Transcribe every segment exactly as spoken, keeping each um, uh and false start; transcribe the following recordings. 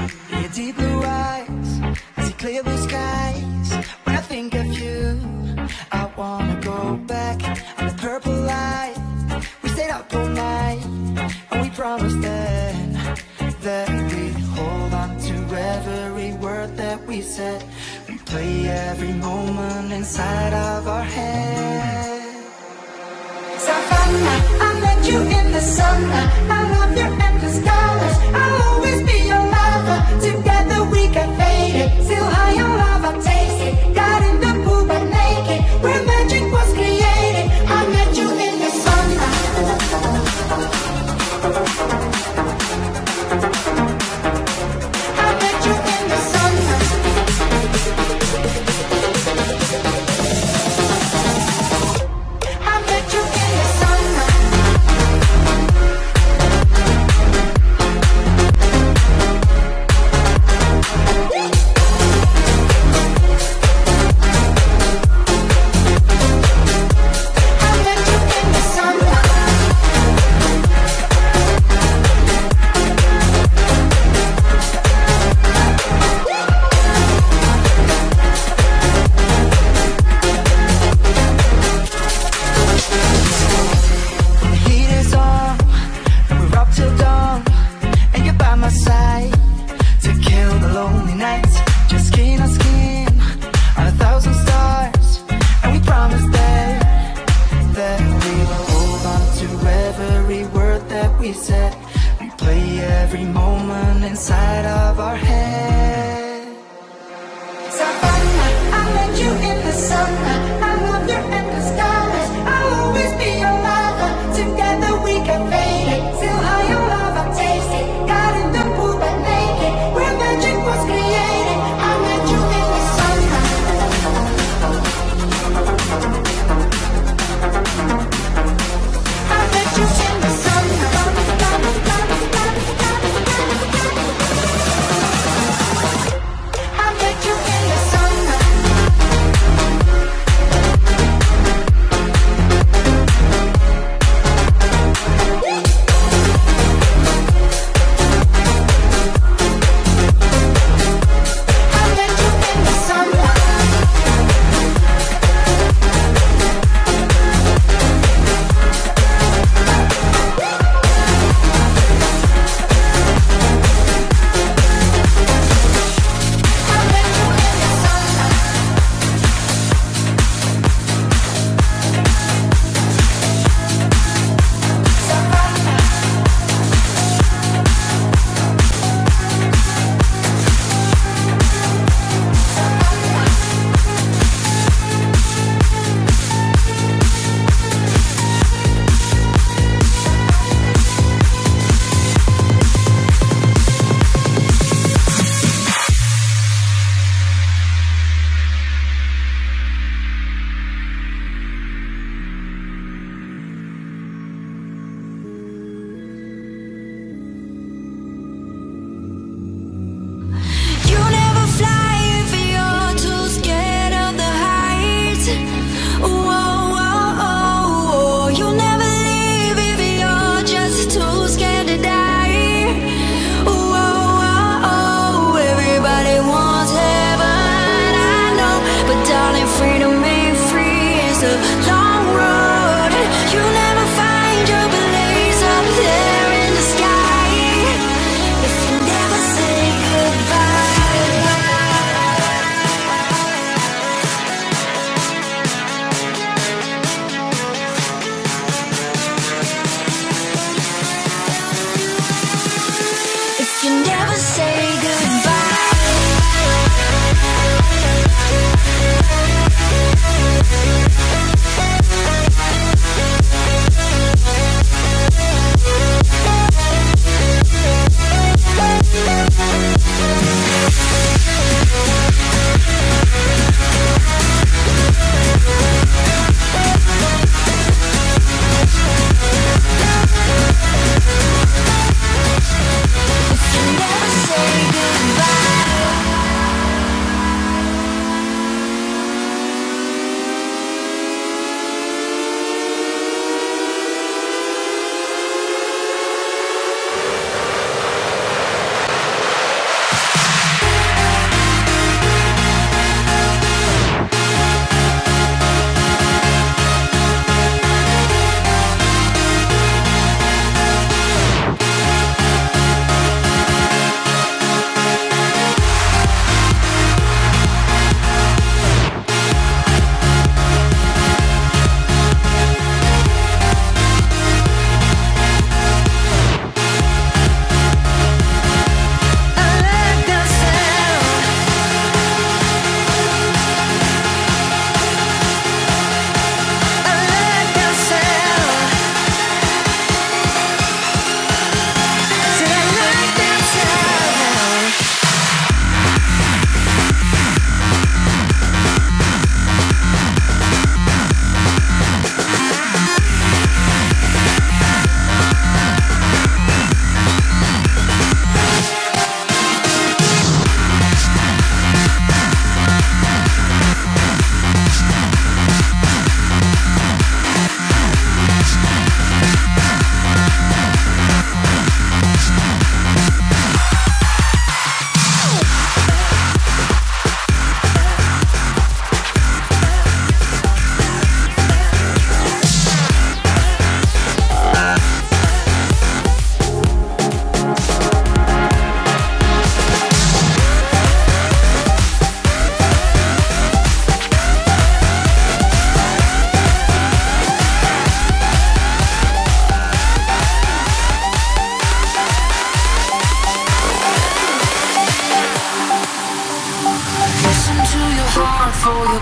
Your deep blue eyes, I see clear blue skies. When I think of you, I wanna go back. On the purple light, we stayed up all night, and we promised then that we'd hold on to every word that we said. We play every moment inside of our head. Savannah, I met you in the summer. I love your endless colors. I'll always be your lover. Together we got faded, still high on love I tasted. Got in the pool but naked, where magic was created. I met you in the summer. I met you in the summer. I met you in the summer.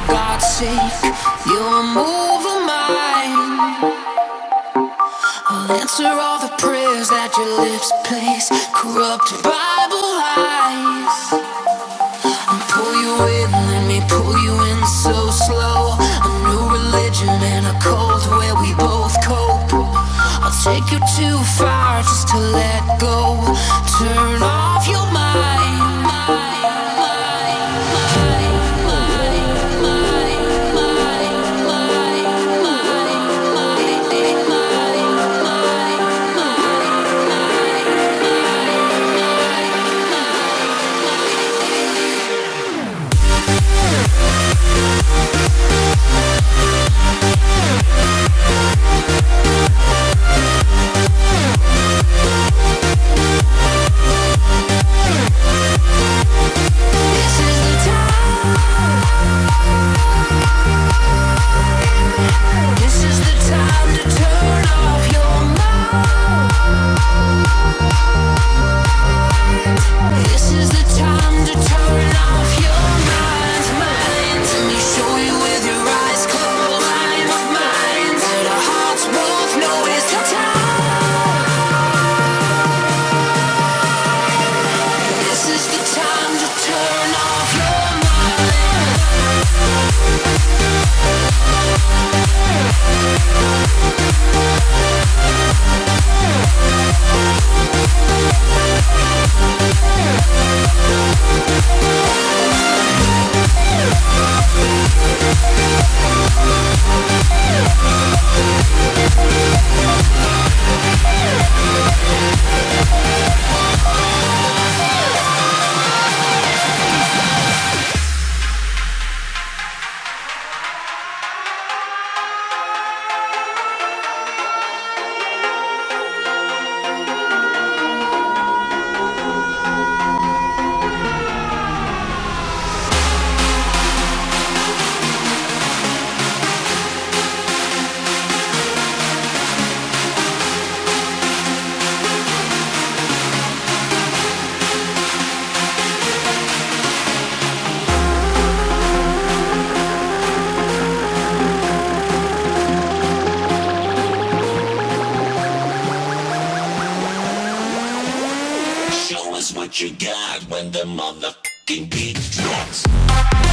God's sake, you're a move of mine. I'll answer all the prayers that your lips place, corrupt Bible lies. And pull you in, let me pull you in so slow. A new religion and a cult where we both cope. I'll take you too far just to let go. Turn off your mind, mind, mind, mind, mind, mind, mind, mind, mind, Show us what you got when the motherfucking beat drops.